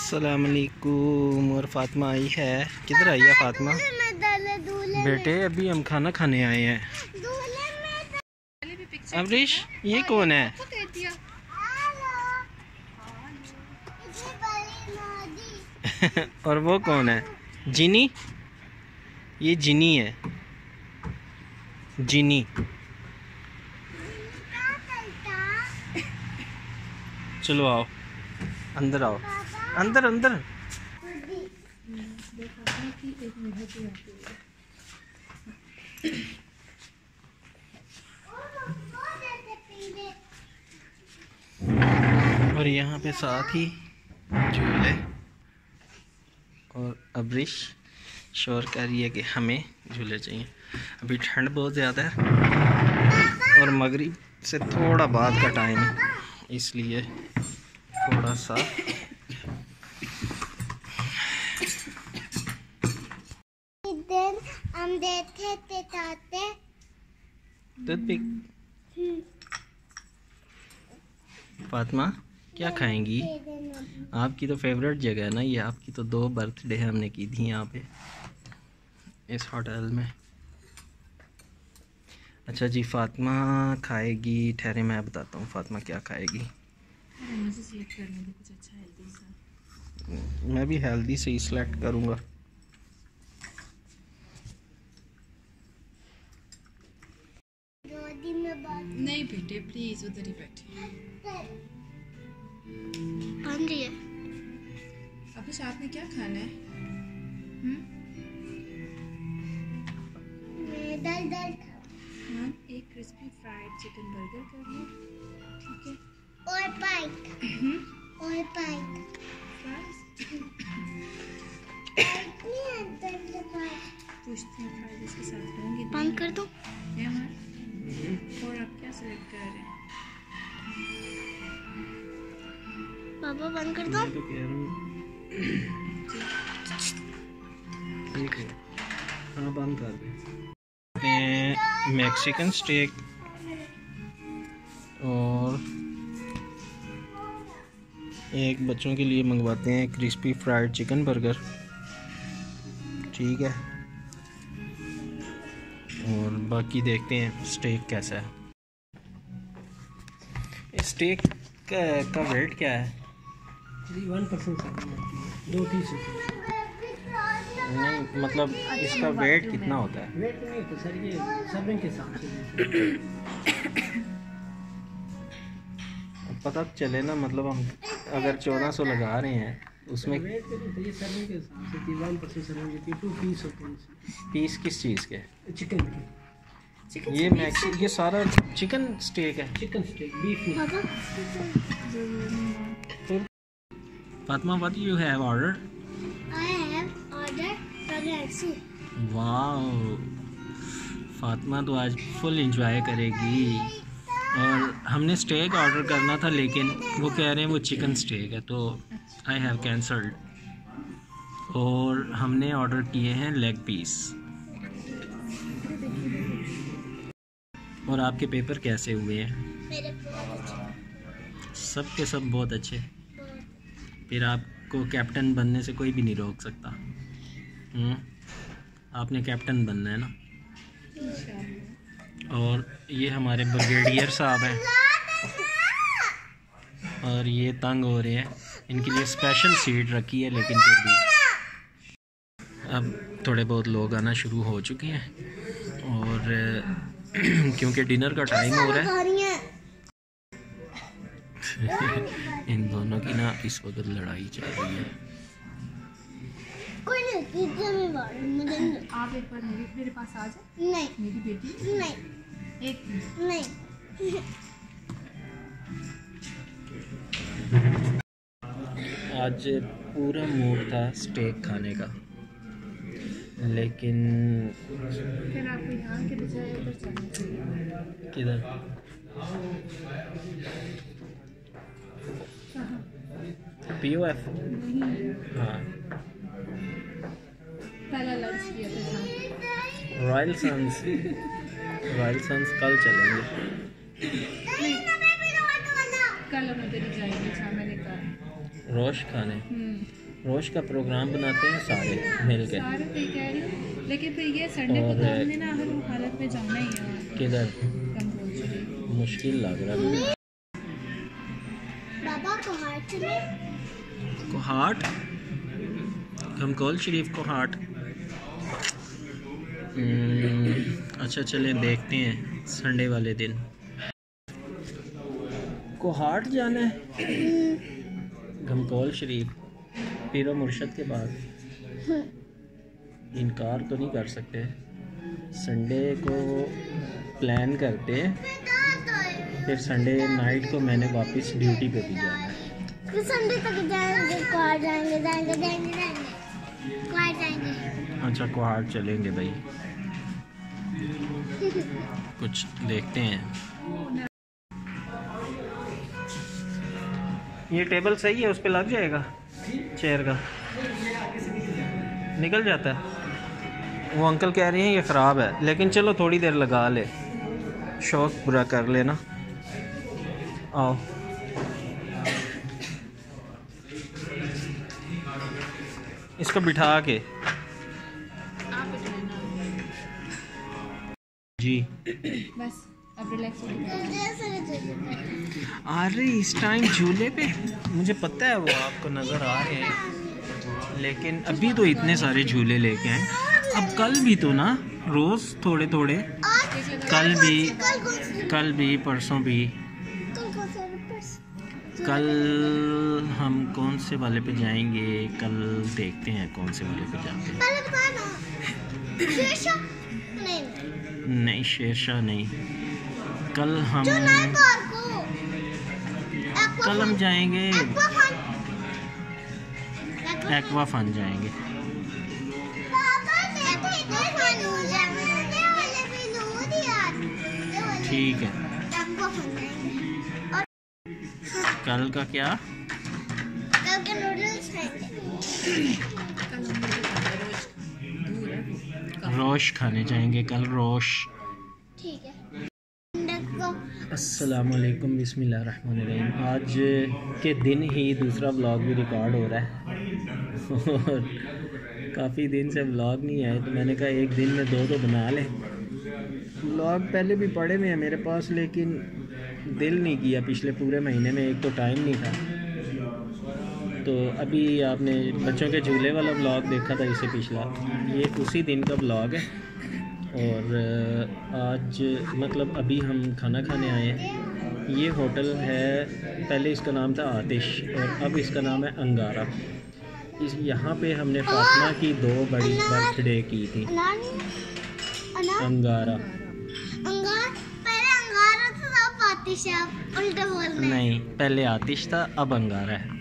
अस्सलाम वालेकुम। और फातिमा आई है। किधर आई है फातिमा? बेटे अभी हम खाना खाने आए हैं। अमरीश ये कौन है? और वो कौन है? जिनी। ये जिनी है, जिनी। चलो आओ अंदर, आओ अंदर अंदर। और यहाँ पे साथ ही झूले। और अब्रिश शोर कर रही है कि हमें झूले चाहिए। अभी ठंड बहुत ज़्यादा है और मगरिब से थोड़ा बाद का टाइम है, इसलिए थोड़ा सा फातिमा क्या खाएंगी? आपकी तो फेवरेट जगह है ना ये। आपकी तो 2 बर्थडे हमने की थी यहाँ पे इस होटल में। अच्छा जी, फातिमा खाएगी, ठहरे मैं बताता हूँ फातिमा क्या खाएगी। मुझे सिलेक्ट करने दो कुछ अच्छा हेल्दी सा। मैं भी हेल्दी से ही सिलेक्ट करूँगा। नहीं बेटे प्लीज उधर ही बैठे। अभी साथ में क्या खाना है? दाल हाँ, एक क्रिस्पी फ्राइड चिकन बर्गर कर लो, ठीक है? और पाइक पूछते हैं फ्राइड इसके साथ होंगे। बंद कर दो। और आप क्या सिलेक्ट कर रहे हैं? पापा बंद कर दो। तो कह रहा हूँ ठीक है, हाँ बंद कर दे। मैक्सिकन स्टेक और एक बच्चों के लिए मंगवाते हैं क्रिस्पी फ्राइड चिकन बर्गर, ठीक है? और बाकी देखते हैं स्टेक कैसा है। स्टेक का वेट क्या है? 1% 2 पीस नहीं मतलब इसका वेट कितना होता है? वेट नहीं तो सर ये सर्विंग के हिसाब से पता चले ना, मतलब हम अगर 1400 लगा रहे हैं उसमें वेट तो ये सर्विंग के हिसाब से 1% सर्विंग देती है। 2 पीस होते हैं। पीस किस चीज़ के? चिकन के। ये मैक्सी ये सारा चिकन स्टेक है। चिकन स्टेक बीफ नहीं। Fatima what you have order? I have ordered spaghetti. Wow, Fatima तो आज फुल एंजॉय करेगी। और हमने स्टेक ऑर्डर करना था लेकिन वो कह रहे हैं वो चिकन स्टेक है, तो आई हैव कैंसल्ड। और हमने ऑर्डर किए हैं लेग पीस। और आपके पेपर कैसे हुए हैं? मेरे बहुत सब के सब बहुत अच्छे। फिर आपको कैप्टन बनने से कोई भी नहीं रोक सकता। आपने कैप्टन बनना है ना। और ये हमारे ब्रिगेडियर साहब हैं और ये तंग हो रहे हैं। इनके लिए स्पेशल सीट रखी है, लेकिन फिर भी अब थोड़े बहुत लोग आना शुरू हो चुके हैं। और क्योंकि डिनर का टाइम हो रहा है इन दोनों की ना इस वक्त लड़ाई चल रही है। कोई नहीं, पिज्जा में मुझे आप एक बार मेरे पास आ जाए। नहीं मेरी बेटी नहीं एक मिनट। नहीं। आज पूरा मूड था स्टेक खाने का, लेकिन फिर आपको यहाँ के बजाय उधर चलना चाहिए। किधर? POF। हाँ, पहला लंच किया था जहाँ पे। Royal sons. रॉयल सन्स कल चलेंगे। कल हम उधर ही जाएंगे जहाँ मैंने कहा। रोश खाने, रोश का प्रोग्राम बनाते हैं सारे मिल के। सारे पे कह रही हूँ, लेकिन फिर ये संडे को तो हमने ना हर हालत में जाना ही है। किधर गंगोल शरीफ। मुश्किल लग रहा है। बाबा को हार्ट चले। कोहाट, गंगोल शरीफ कोहाट। अच्छा चलें देखते हैं संडे वाले दिन। कोहाट जाना है, गंगोल शरीफ पीरो मुर्शद के पास। इनकार तो नहीं कर सकते। संडे को प्लान करते, फिर संडे नाइट को मैंने वापस ड्यूटी पे भी जाना है। फिर संडे तक जाएंगे, कोहाट जाएंगे, जाएंगे जाएंगे जाएंगे कोहाट जाएंगे। अच्छा कोहाट चलेंगे भाई, कुछ देखते हैं। ये टेबल सही है, उस पे लग जाएगा चेयर का, निकल जाता है। वो अंकल कह रहे हैं ये ख़राब है, लेकिन चलो थोड़ी देर लगा ले, शौक पूरा कर लेना। आओ इसको बिठा के जी। बस अब रिलैक्स हो गया। अरे इस टाइम झूले पे मुझे पता है वो आपको नज़र आ रहे हैं, लेकिन अभी तो इतने सारे झूले लेके आए। अब कल भी तो ना रोज़ थोड़े थोड़े, कल भी परसों भी। कल हम कौन से वाले पे जाएंगे, कल देखते हैं कौन से वाले पे जाते हैं। नहीं शेरशाह नहीं, कल हम जाएंगे एक्वा फन जाएंगे। ठीक है, कल का क्या, कल के नूडल्स रोश खाने जाएंगे कल, रोश। ठीक है। अस्सलाम वालेकुम, बिस्मिल्लाहिर्रहमानिर्रहीम। आज के दिन ही दूसरा व्लॉग भी रिकॉर्ड हो रहा है और काफ़ी दिन से व्लॉग नहीं आए, तो मैंने कहा एक दिन में दो तो बना लें। व्लॉग पहले भी पड़े हुए हैं मेरे पास, लेकिन दिल नहीं किया। पिछले पूरे महीने में एक तो टाइम नहीं था, तो अभी आपने बच्चों के झूले वाला व्लॉग देखा था, इससे पिछला ये उसी दिन का व्लॉग है। और आज मतलब अभी हम खाना खाने आए हैं। ये होटल है, पहले इसका नाम था आतिश और अब इसका नाम है अंगारा। इस यहाँ पे हमने फातिमा की 2 बड़ी बर्थडे की थी। अंगारा नहीं, पहले आतिश था, अब अंगारा है।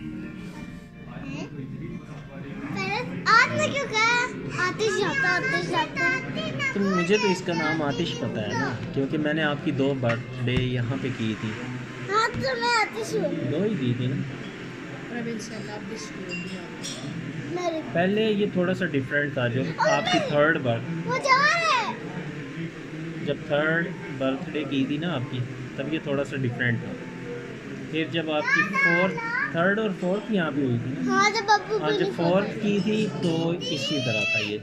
क्यों कहा आतिश जाता? तो मुझे तो इसका नाम आतिश पता है ना, क्योंकि मैंने आपकी 2 बर्थडे यहाँ पे की थी। हाँ तो मैं आतिश हूँ। 2 ही की थी ना। अब इंशाल्लाह आप भी शुरू हो गया। पहले ये थोड़ा सा डिफरेंट था, जो आपकी 3rd बर्थ, वो जा रहा है। जब 3rd बर्थडे की थी ना आपकी, तब ये थोड़ा सा डिफरेंट था। फिर जब आपकी 3rd और 4th यहाँ पे हुई थी ना, हाँ जब बब्बू और जब 4th की थी तो इसी तरह था ये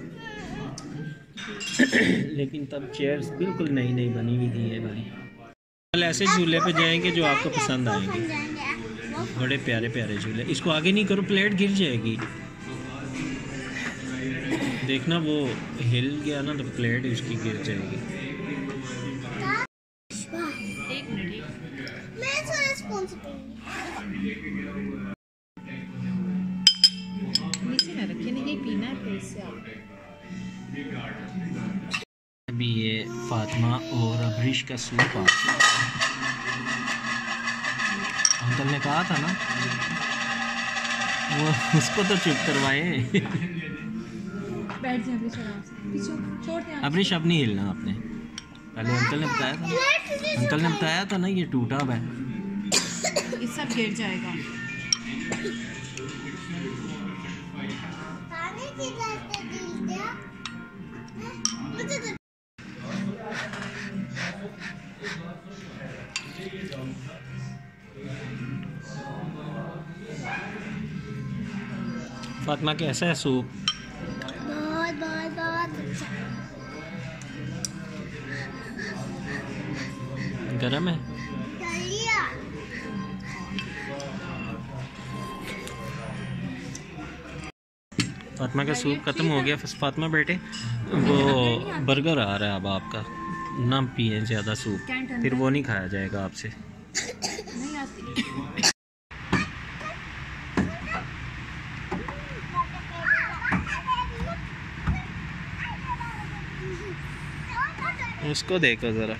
लेकिन तब चेयर्स बिल्कुल नई नई बनी हुई थी ये वाली। कल ऐसे झूले पे जाएंगे जो आपको पसंद आएंगे, बड़े प्यारे प्यारे झूले। इसको आगे नहीं करो, प्लेट गिर जाएगी। देखना वो हिल गया ना तो प्लेट उसकी गिर जाएगी। एक मिनट, मैं तो रिस्पांसिबल। नीचे ना रखिए, नहीं ये पीना है फिर से आप। अभी ये फातिमा और अबरिश का सूप आ गया। अंकल ने कहा था ना, वो उसको तो चुप करवाए। बैठ जाए अबरिश आराम से, पीछे छोड़ दे। अबरिश अब नहीं हिलना आपने, पहले अंकल ने बताया था। अंकल ने बताया था ना ये टूटा हुआ है, ये सब गिर जाएगा। पानी की जाते दिल दिया। मुझे तो फातिमा कैसा है सूप? बहुत बहुत बहुत अच्छा। गरम है? दलिया। फातिमा का सूप खत्म हो गया। फातिमा बेटे वो बर्गर आ रहा है अब आपका, ना पिए ज़्यादा सूप, फिर वो नहीं खाया जाएगा आपसे। नहीं आती। उसको देखो ज़रा।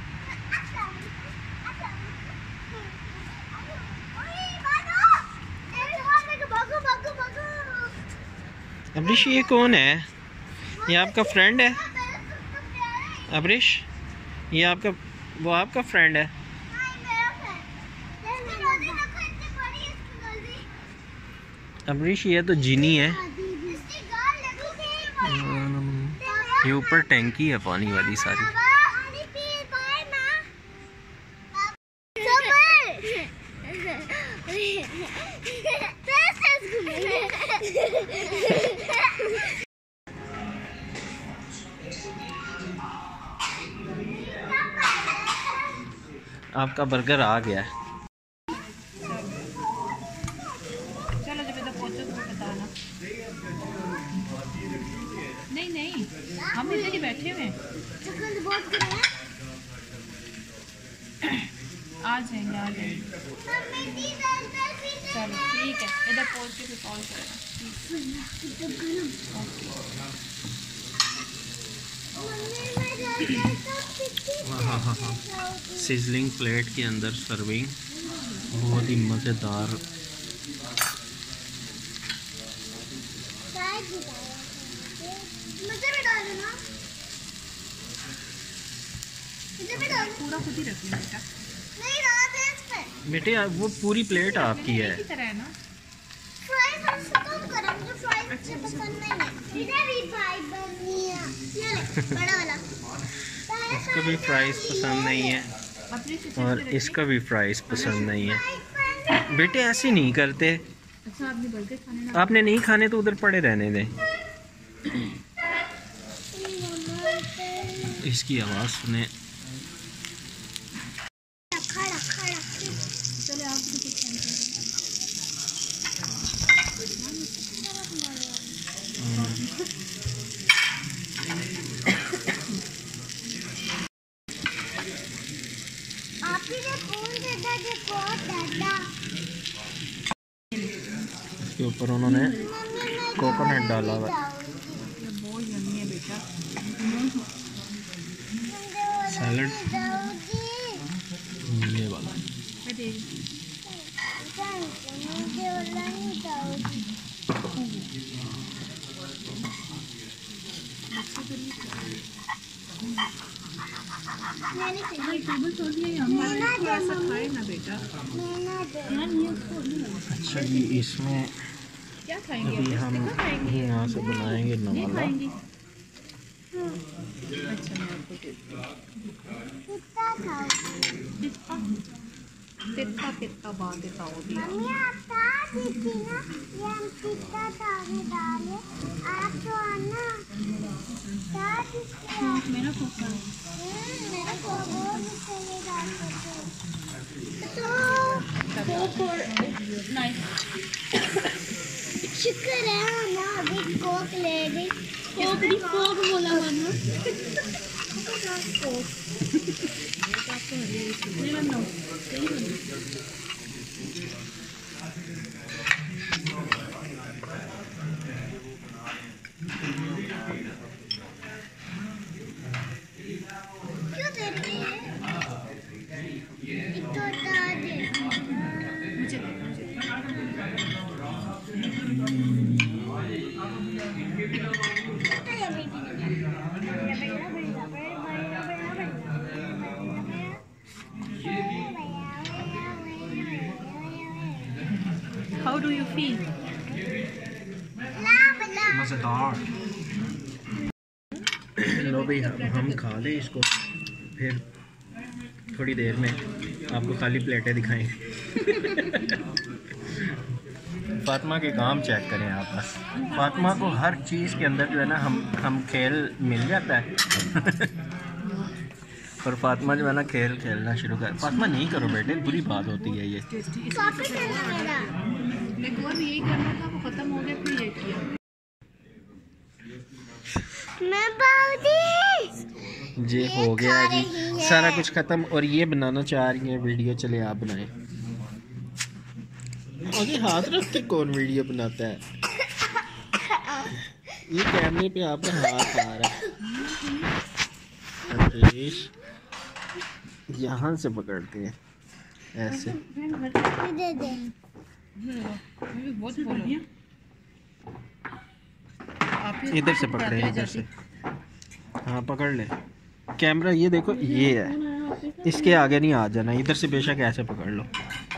अब्रिश ये कौन है? ये आपका फ्रेंड है? अब्रिश ये आपका, वो आपका फ्रेंड है? अब्रिश ये तो जीनी है। ये ऊपर टैंकी है पानी वाली सारी। आपका बर्गर आ गया है। चलो जब इधर पहुंचो तो बताना। नहीं नहीं, हम इधर ही बैठे हुए हैं। आ जाएंगे आ जाएंगे। चलो ठीक है, इधर पहुंच के फिर कॉल हाँ हाँ हाँ, सिजलिंग प्लेट के अंदर सर्विंग, बहुत ही मज़ेदार। पूरा खुद ही रख लो बेटा। बेटे वो पूरी प्लेट आपकी है। की तरह है ना। इसको भी फ्राइज पसंद नहीं है और इसका भी फ्राइज पसंद नहीं है। बेटे ऐसे नहीं करते। अच्छा आपने बर्गर खाने ना। आपने नहीं खाने तो उधर पड़े रहने दें। इसकी आवाज़ सुने। चले आप भी कुछ इसके ऊपर उन्होंने कोकोनट डाला हुआ है। बहुत यम्मी है बेटा। सैलड ये वाला। टेबल छोड़ दिया, हमारे थोड़ा सा खाए ना बेटा। अच्छा जी, इसमें क्या खाएंगे? अभी हम यहाँ से बनाएंगे नवाला। खाएंगे। अच्छा मैं आपको पित्ता पित्ता बात बताओ दी। मेरा कुकर शुक्र है ना अभी कोक ले गई। कोक भी कोक बोला वरना कोक। क्यों दे रही है? इतना दे। मुझे How do you feel? मज़ेदार। लो भाई हम खा लें इसको, फिर थोड़ी देर में आपको खाली प्लेटें दिखाएंगे। फातिमा के काम चेक करें आप बस। फातिमा को हर चीज़ के अंदर जो है ना हम खेल मिल जाता है और फातिमा जो है ना खेल खेलना शुरू कर। फातिमा नहीं करो बेटे, बुरी बात होती है ये। वापस करना मेरा। मेरे को भी यही करना था, वो खत्म हो गया फिर ये किया। मैं बाउदी ये हो गया जी सारा कुछ ख़त्म। और ये बनाना चाह रही है वीडियो, चले आप बनाएं। आगे हाथ रख के कौन वीडियो बनाता है? ये कैमरे पे आपका हाथ आ रहा है। यहाँ से पकड़ते हैं ऐसे। दे दे। बहुत बढ़िया। इधर से पकड़े, इधर से। हाँ पकड़ ले कैमरा। ये देखो ये है, इसके आगे नहीं आ जाना। इधर से बेशक ऐसे पकड़ लो।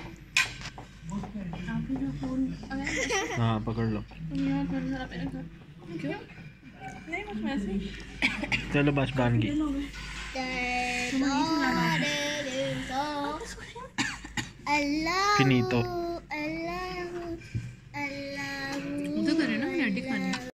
हाँ पकड़ लो। चलो बस बन गई। अल्लाह फिनीतो। अल्लाह अल्लाह तो करे ना, मैं हड्डी खानी।